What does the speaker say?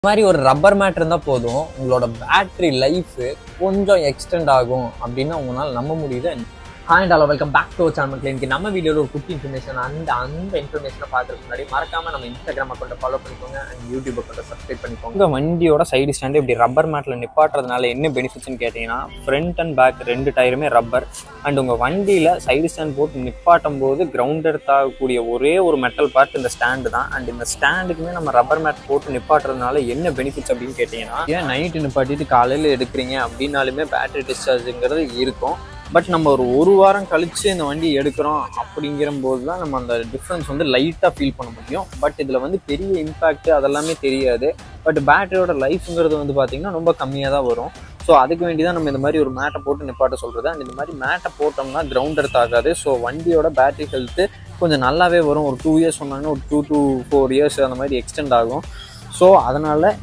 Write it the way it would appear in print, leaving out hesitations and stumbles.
மாதிரி ஒரு rubber mat இருந்தால் போதும் உங்களோட பேட்டரி லைஃப் கொஞ்சம் எக்ஸ்டெண்ட் ஆகும் அப்படின்னு உங்களால் நம்ப முடியுது. Hi hello, welcome back to channel. இன்னைக்கு நம்ம வீடியோவில் ஒரு குட்டி இன்ஃபர்மேஷன். அந்த இன்ஃபர்மேஷனை பார்க்கறதுக்கு முன்னாடி மறக்காம நம்ம இன்ஸ்டாகிராம் அக்கௌண்ட்டை ஃபாலோ பண்ணிக்கோங்க அண்ட் யூடியூப் அக்கௌண்ட்டை சப்ஸ்கிரைப் பண்ணிக்கோங்க. உங்கள் வண்டியோட சைடு ஸ்டாண்டு இப்படி ரப்பர் மேட்டில் நிப்பாட்டுறதுனால என்ன பெனிஃபிட்ஸ்னு கேட்டிங்கன்னா, ஃப்ரண்ட் அண்ட் பேக் ரெண்டு டயருமே ரப்பர். அண்ட் உங்கள் வண்டியில் சைடு ஸ்டாண்ட் போட்டு நிப்பாட்டும் போது கிரவுண்ட் எடுத்தாகக்கூடிய ஒரே ஒரு மெட்டல் பார்ட் இந்த ஸ்டாண்டு தான். அண்ட் இந்த ஸ்டாண்டுக்குமே நம்ம ரப்பர் மேட் போட்டு நிப்பாட்டுறதுனால என்ன பெனிஃபிட்ஸ் அப்படின்னு கேட்டிங்கன்னா, ஏன் நைட்டு நிப்பாட்டிட்டு காலையில் எடுக்கிறீங்க அப்படின்னாலுமே பேட்டரி டிஸ்சார்ஜுங்கிறது இருக்கும். பட் நம்ம ஒரு வாரம் கழித்து இந்த வண்டி எடுக்கிறோம் அப்படிங்கிற போது தான் நம்ம அந்த டிஃப்ரென்ஸ் வந்து லைட்டாக ஃபீல் பண்ண முடியும். பட் இதில் வந்து பெரிய இம்பேக்ட் அதெல்லாமே தெரியாது. பட் பேட்டரியோட லைஃப்ங்கிறது வந்து பார்த்திங்கன்னா ரொம்ப கம்மியாக தான் வரும். ஸோ அதுக்கு வேண்டி தான் நம்ம இந்த மாதிரி ஒரு மேட்டை போட்டு நிப்பாட்ட சொல்கிறது. அண்ட் இந்த மாதிரி மேட்டை போட்டோம்னா கிரவுண்ட் எர்த் ஆகாது. ஸோ வண்டியோட பேட்டரி ஹெல்த்து கொஞ்சம் நல்லாவே வரும். ஒரு 2 இயர்ஸ் சொன்னாங்கன்னா ஒரு 2 to 4 இயர்ஸ் அந்த மாதிரி எக்ஸ்டெண்ட் ஆகும். ஸோ அதனால்